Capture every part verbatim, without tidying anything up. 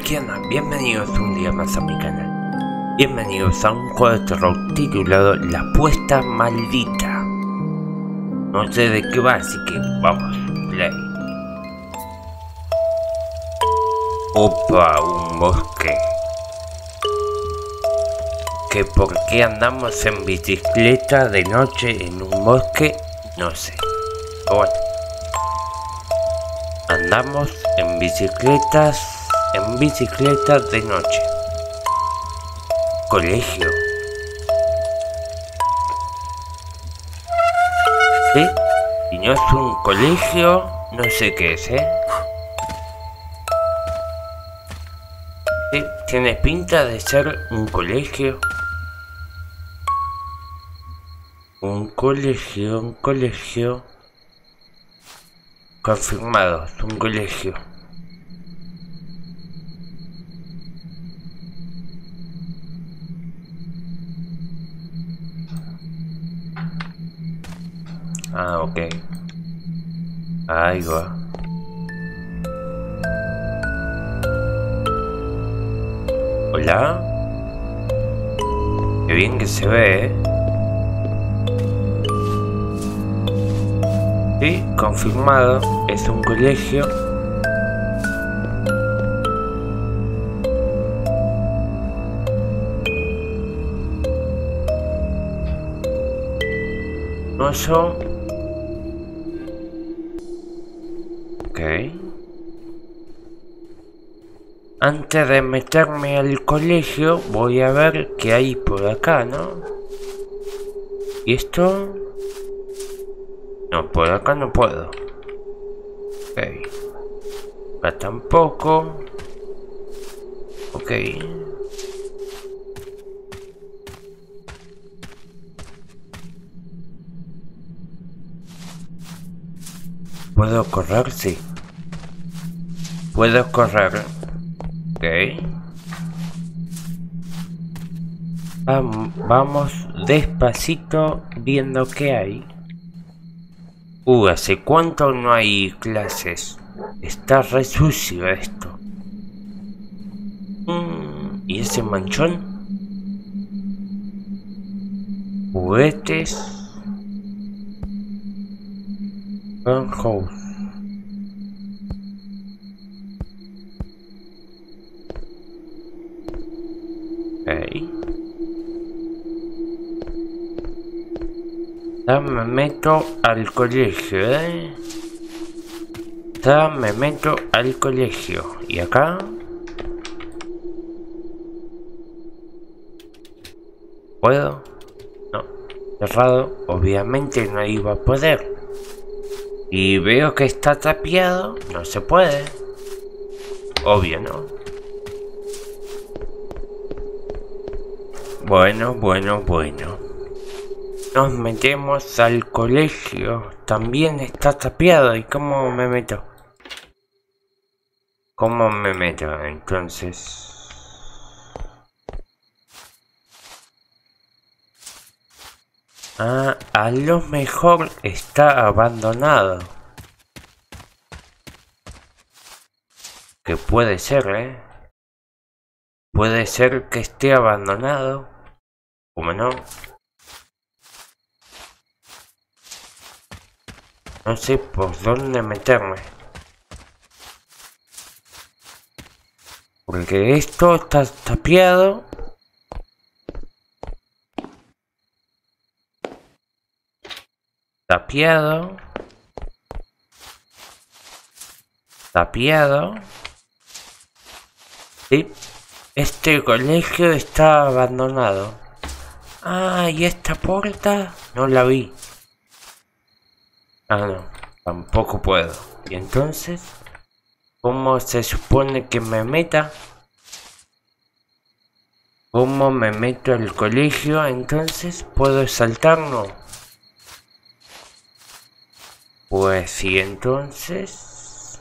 ¿Qué onda? Bienvenidos un día más a mi canal. Bienvenidos a un juego de terror titulado La Apuesta Maldita. No sé de qué va, así que vamos, play. Opa, un bosque. ¿Que por qué andamos en bicicleta de noche en un bosque? No sé. Pero bueno. Andamos en bicicletas, en bicicleta de noche. Colegio. ¿Sí? Si no es un colegio, no sé qué es, ¿eh? ¿Sí? Tiene pinta de ser un colegio. Un colegio, un colegio. Confirmado, es un colegio. Ah, ok. Ahí va. Hola. Qué bien que se ve, ¿eh? Sí, confirmado, es un colegio. No yo. Ok. Antes de meterme al colegio, voy a ver qué hay por acá, ¿no? ¿Y esto? No, por acá no puedo. Ok. Acá tampoco. Ok. ¿Puedo correr? Sí. Puedo correr. Ok. Vam- vamos despacito viendo qué hay. Uh, ¿hace cuánto no hay clases? Está re sucio esto. Mm, ¿y ese manchón? Juguetes. House. Ok. Ya me meto al colegio, ¿eh? Ya me meto al colegio. ¿Y acá? ¿Puedo? No. Cerrado. Obviamente no iba a poder. Y veo que está tapiado. No se puede. Obvio, ¿no? Bueno, bueno, bueno. Nos metemos al colegio. También está tapiado. ¿Y cómo me meto? ¿Cómo me meto? Entonces... Ah, a lo mejor está abandonado. Que puede ser, ¿eh? Puede ser que esté abandonado. ¿Cómo no? No sé por dónde meterme. Porque esto está tapiado. Tapiado. Tapiado. Sí. Este colegio está abandonado. Ah, ¿y esta puerta? No la vi. Ah, no. Tampoco puedo. ¿Y entonces? ¿Cómo se supone que me meta? ¿Cómo me meto al colegio? Entonces, ¿puedo saltar? No. Pues sí, entonces...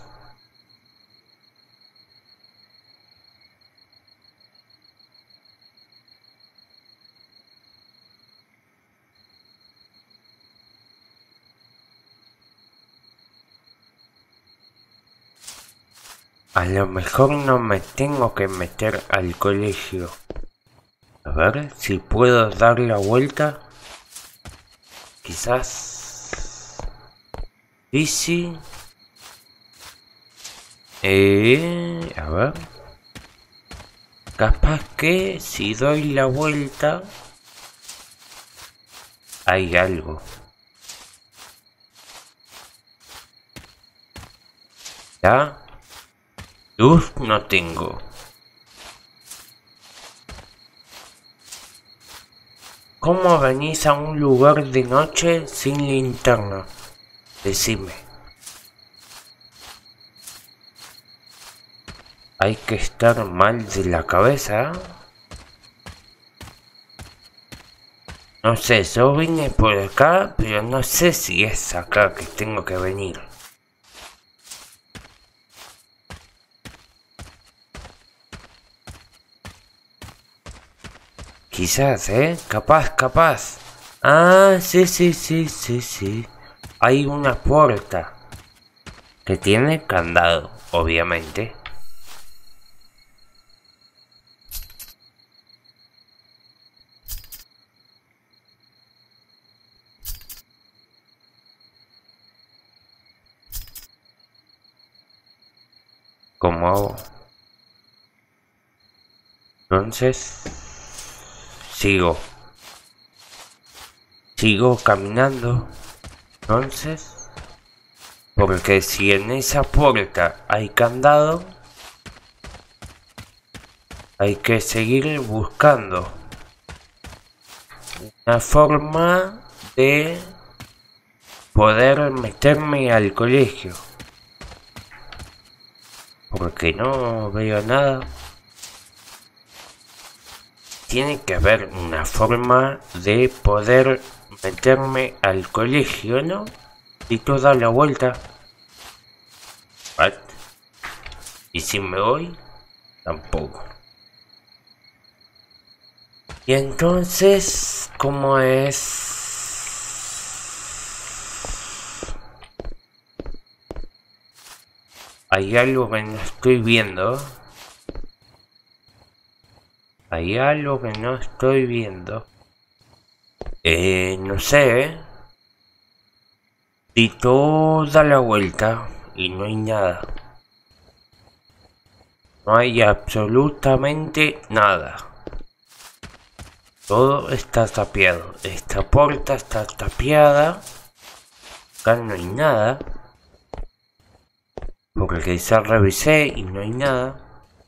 A lo mejor no me tengo que meter al colegio. A ver si puedo dar la vuelta. Quizás... Sí, sí. Eh, a ver. Capaz que si doy la vuelta hay algo. ¿Ya? Luz no tengo. ¿Cómo venís a un lugar de noche sin linterna? Decime. Hay que estar mal de la cabeza, ¿eh? No sé, yo vine por acá, pero no sé si es acá que tengo que venir. Quizás, ¿eh? Capaz, capaz. Ah, sí, sí, sí, sí, sí. Hay una puerta que tiene candado, obviamente. ¿Cómo hago? Entonces... Sigo. Sigo caminando. Entonces... Porque si en esa puerta hay candado... Hay que seguir buscando una forma de poder meterme al colegio. Porque no veo nada. Tiene que haber una forma de poder meterme al colegio, ¿no? Y tú das la vuelta. ¿What? ¿Y si me voy? Tampoco. Y entonces, ¿cómo es? Hay algo que no estoy viendo. Hay algo que no estoy viendo. Eh, no sé, ¿eh? Di toda la vuelta y no hay nada. No hay absolutamente nada. Todo está tapiado. Esta puerta está tapiada. Acá no hay nada. Porque quizás revisé y no hay nada.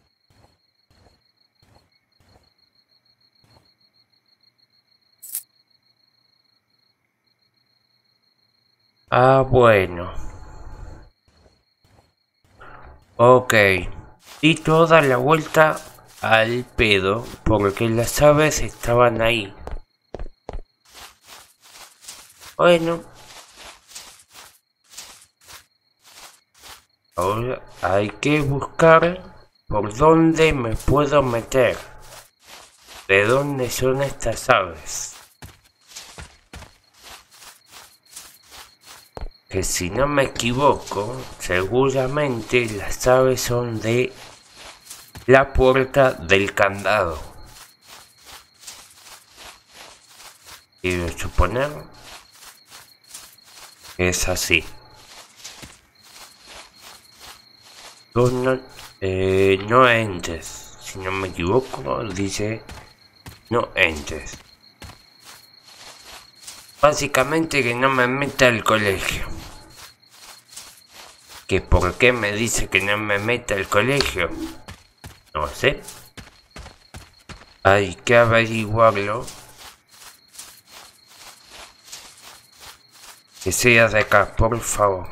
Ah, bueno. Ok. Di toda la vuelta al pedo porque las aves estaban ahí. Bueno. Ahora hay que buscar por dónde me puedo meter. ¿De dónde son estas aves? Que si no me equivoco, seguramente las aves son de la puerta del candado. Quiero suponer que es así. Tú no, eh, no entres, si no me equivoco, dice no entres. Básicamente que no me meta al colegio. ¿Que por qué me dice que no me meta al colegio? No sé. Hay que averiguarlo. Que sea de acá, por favor.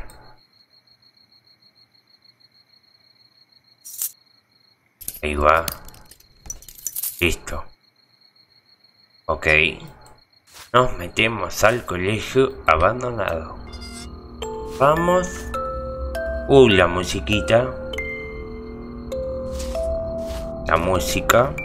Ahí va. Listo. Ok. Nos metemos al colegio abandonado. Vamos. Uh, la musiquita. La música.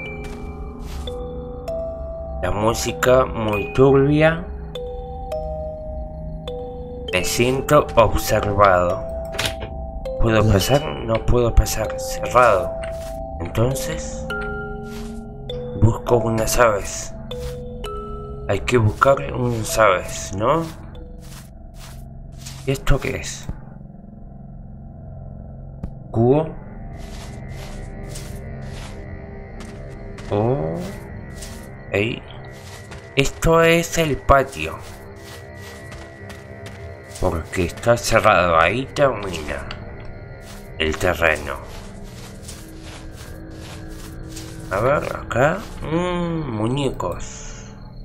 La música muy turbia. Me siento observado. ¿Puedo pasar? No puedo pasar. Cerrado. Entonces... busco unas aves. Hay que buscar unas aves, ¿no? ¿Y esto qué es? ¿Cubo? Oh... Ey. Esto es el patio. Porque está cerrado. Ahí termina el terreno. A ver, acá. Mmm, muñecos.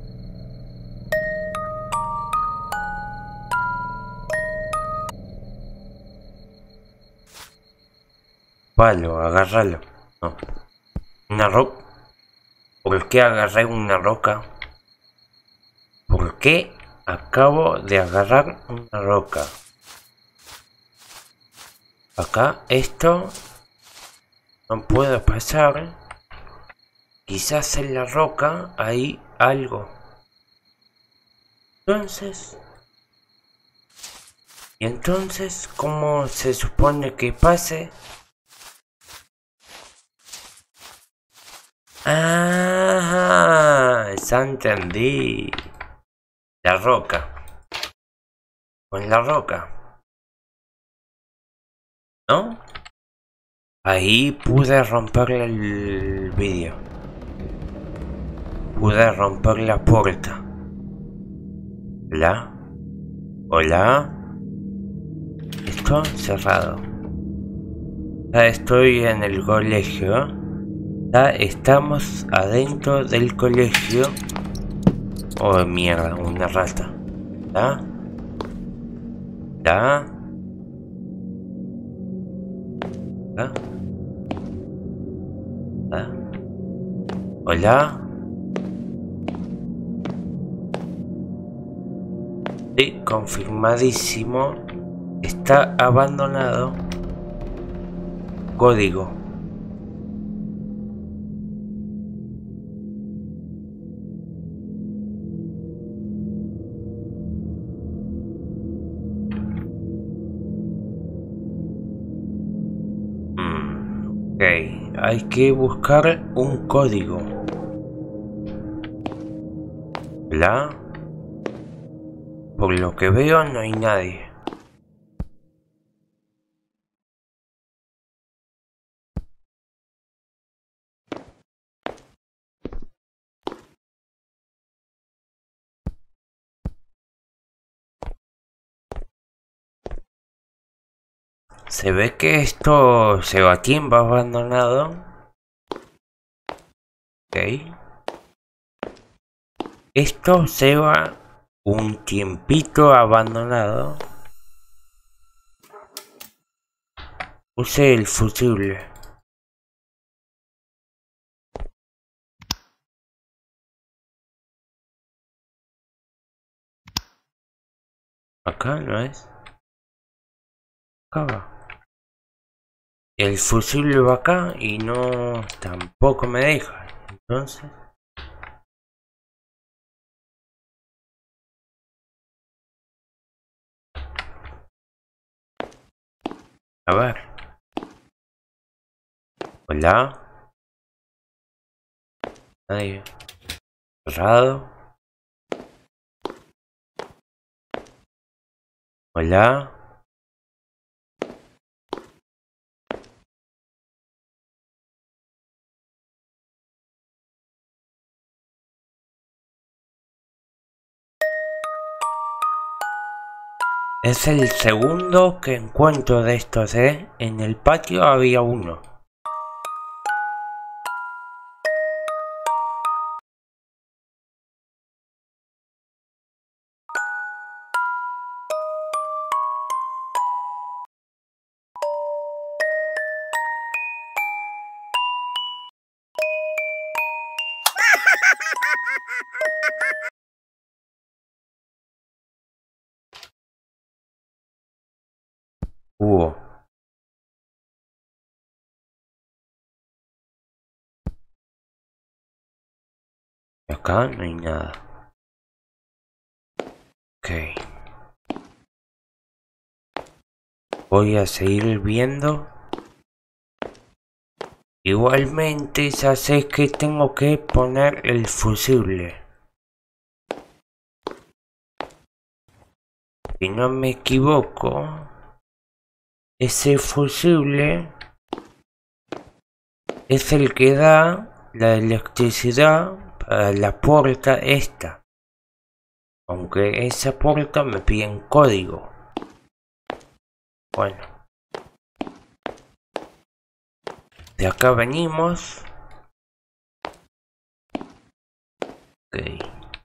Palo, agárralo. No. Una roca. ¿Por qué agarré una roca? ¿Por qué acabo de agarrar una roca? Acá esto no puedo pasar. Quizás en la roca hay algo. Entonces... ¿Y entonces cómo se supone que pase? Ah, ya entendí. La roca. Con la roca. ¿No? Ahí pude romper el vídeo. Pude romper la puerta. ¿Hola? ¿Hola? Esto cerrado. Ya estoy en el colegio. Ya estamos adentro del colegio. Oh, mierda, una rata. ¿Ya? ¿Ya? ¿Ya? ¿Ya? ¿Hola? Sí, confirmadísimo. Está abandonado. Código. Mm, ok, hay que buscar un código. ¿La? Por lo que veo no hay nadie. Se ve que esto se va a tiempo abandonado. Ok. Esto se va un tiempito abandonado. Use el fusible. Acá no es. Acá va. El fusible va acá y no tampoco me deja. Entonces. A ver. Hola. Nadie. Cerrado. Hola. Es el segundo que encuentro de estos, ¿eh? En el patio había uno. Hubo. Y acá no hay nada. Ok. Voy a seguir viendo. Igualmente ya sé que tengo que poner el fusible. Si no me equivoco, ese fusible es el que da la electricidad para la puerta esta. Aunque esa puerta me pide un código. Bueno. De acá venimos. Ok.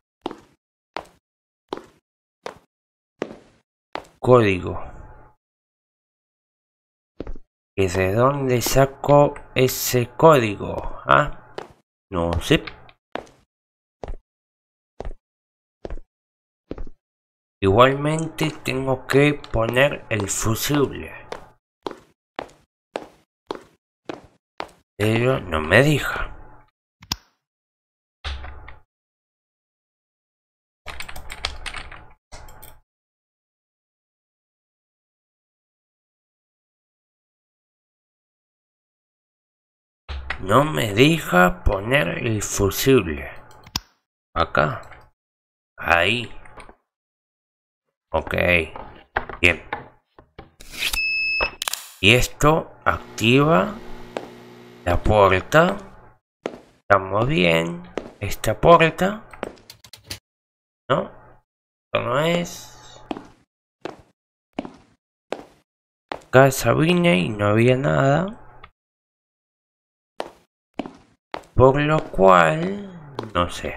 Código. ¿Y de dónde saco ese código? ¿Ah? No sé. Igualmente tengo que poner el fusible. Pero no me deja. No me deja poner el fusible. Acá. Ahí. Ok. Bien. Y esto activa la puerta. Estamos bien. Esta puerta. ¿No? Esto no es. Acá vine y no había nada. Por lo cual, no sé.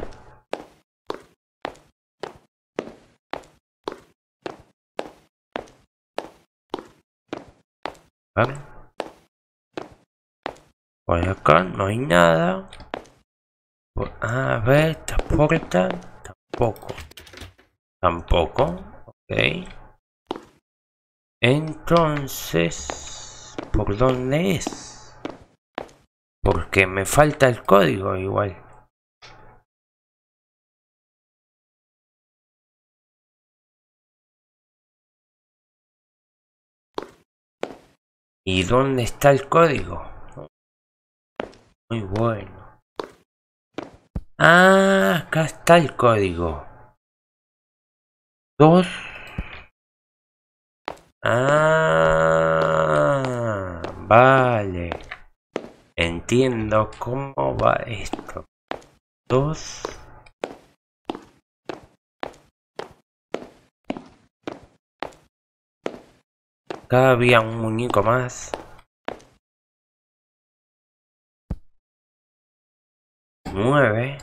¿Vale? Por acá no hay nada. Por, a ver, esta puerta tampoco. Tampoco. Ok. Entonces, ¿por dónde es? Porque me falta el código igual. ¿Y dónde está el código? Muy bueno. Ah, acá está el código. Dos. Ah, vale. Entiendo cómo va esto. Dos. Acá había un muñeco más. Nueve.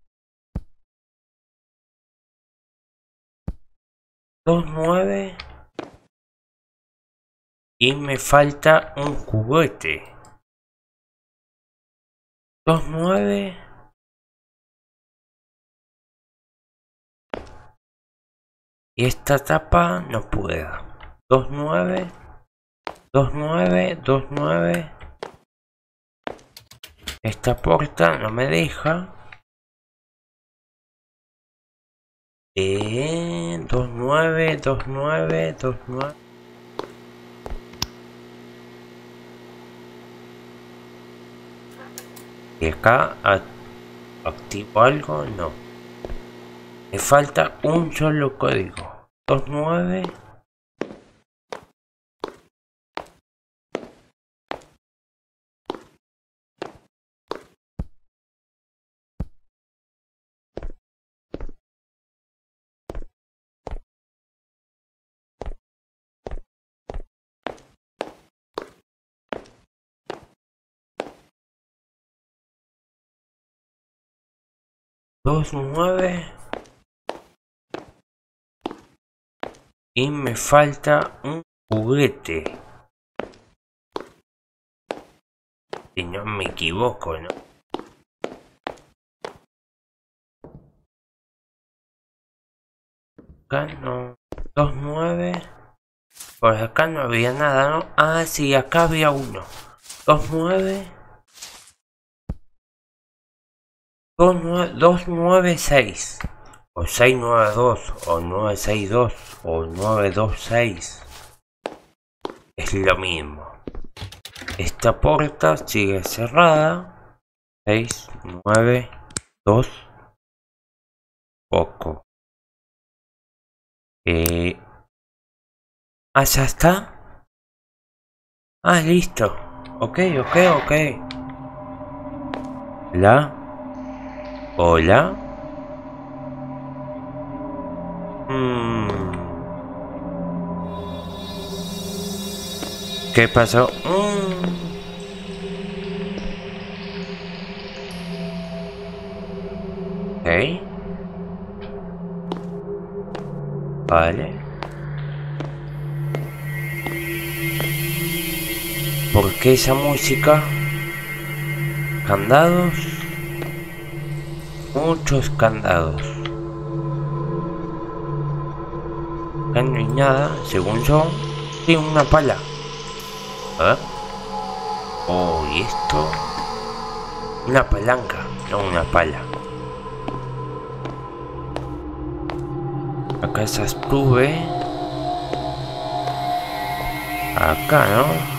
Dos nueve. Y me falta un juguete. Dos nueve. Y esta tapa no puedo. Dos nueve. Dos nueve. Dos nueve. Esta puerta no me deja. Eh, dos nueve. Dos nueve. Dos nueve. Y acá activo algo, no. Me falta un solo código. Dos nueve. Dos nueve. Y me falta un juguete. Si no me equivoco, ¿no? Acá no. Dos nueve. Por acá no había nada, ¿no? Ah, sí, acá había uno. Dos nueve. Dos nueve seis. O seis nueve dos. O nueve seis dos. O nueve dos seis. es lo mismo. Esta puerta sigue cerrada. seis, nueve, dos. Poco. Eh... Ah, ya está. Ah, listo. Ok, ok, ok. Hola. Hola. Mm. ¿Qué pasó? Mm. Ok. Vale. ¿Por qué esa música? Candados. Muchos candados. Acá no hay nada, según yo. Sí, una pala. A ver. Oh, ¿y esto? Una palanca, no una pala. Acá ya estuve. Acá, ¿no?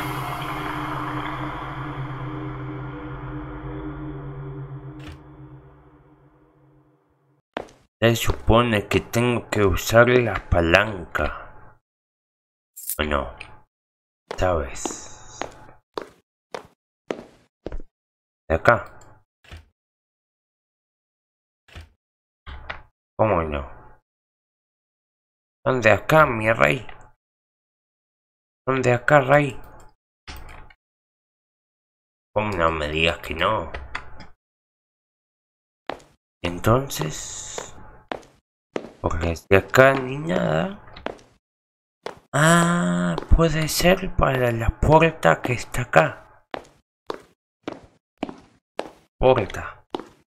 Se supone que tengo que usar la palanca. ¿O no? ¿Sabes? De acá. ¿Cómo no? ¿Dónde acá, mi rey? ¿Dónde acá, rey? ¿Cómo no me digas que no? Entonces... porque de acá ni nada. Ah, puede ser para la puerta que está acá. Puerta.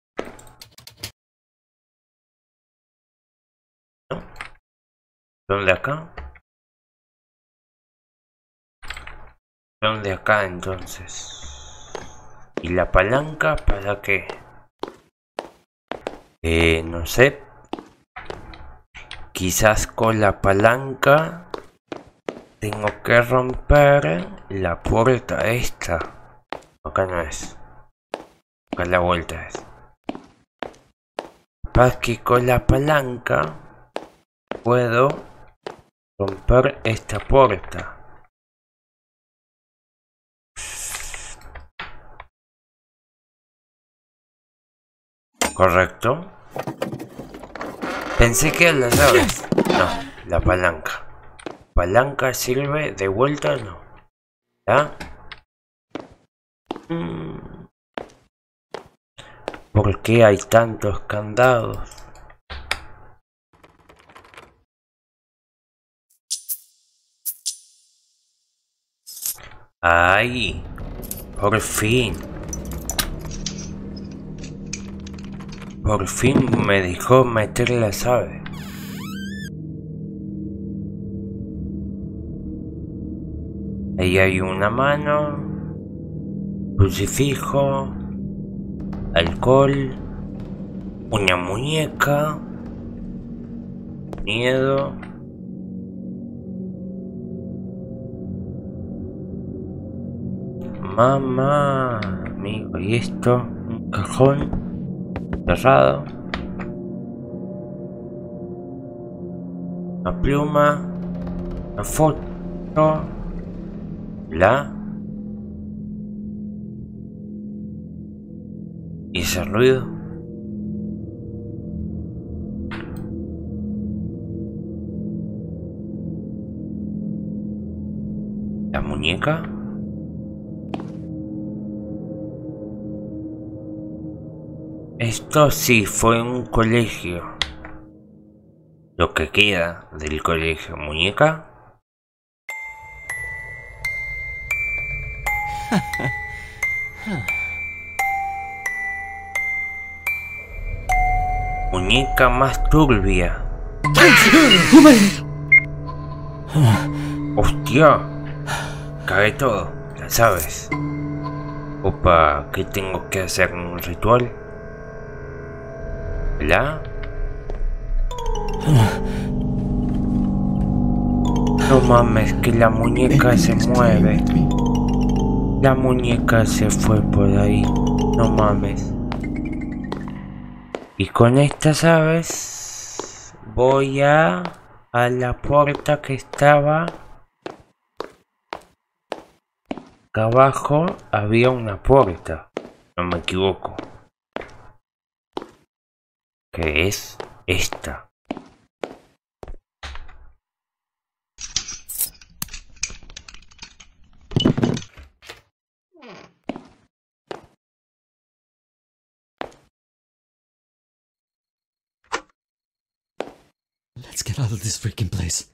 ¿No? ¿Dónde acá? ¿Dónde acá entonces? ¿Y la palanca para qué? Eh, no sé. Quizás con la palanca tengo que romper la puerta esta. Acá no es. Acá la vuelta es. Para que con la palanca puedo romper esta puerta. ¿Correcto? Pensé que eran las llaves. No, la palanca. ¿Palanca sirve de vuelta o no? ¿Ya? Mm. ¿Por qué hay tantos candados? ¡Ay! Por fin. Por fin me dejó meter la llave. Ahí hay una mano, crucifijo, alcohol, una muñeca, miedo. Mamá, amigo, ¿y esto? Un cajón cerrado. Una pluma, una foto. La y ese ruido. La muñeca. Esto sí fue un colegio. Lo que queda del colegio. Muñeca. Muñeca más turbia. Hostia. Cae todo, ya sabes. Opa, ¿qué tengo que hacer? ¿Un ritual? ¿La? No mames, que la muñeca se mueve. La muñeca se fue por ahí. No mames. Y con estas aves voy a a la puerta que estaba acá abajo. Había una puerta, no me equivoco, que es esta. Let's get out of this freaking place.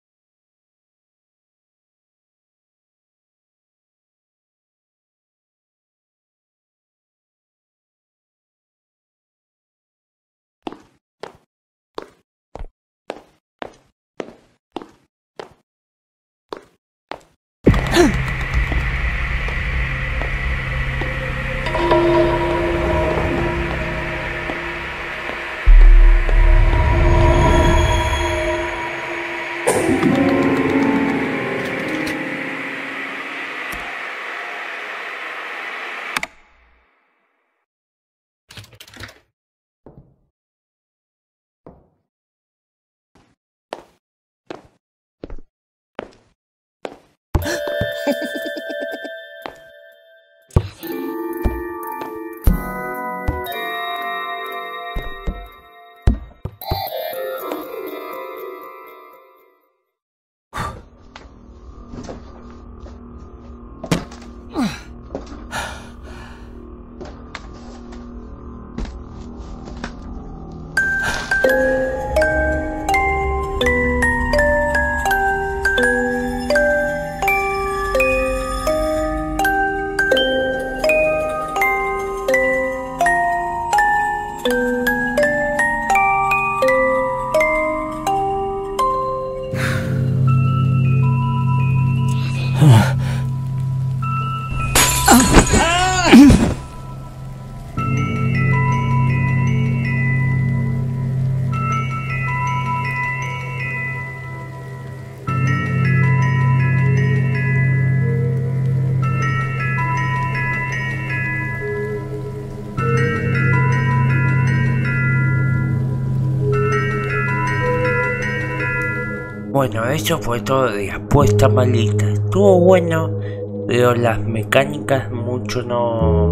Bueno, eso fue todo de apuesta malita. Estuvo bueno, pero las mecánicas mucho no...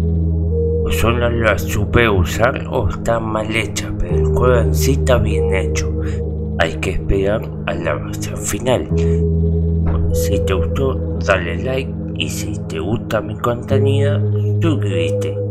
o solo las supe usar o están mal hechas, pero el juego en sí está bien hecho. Hay que esperar a la versión final. Bueno, si te gustó, dale like, y si te gusta mi contenido, suscríbete.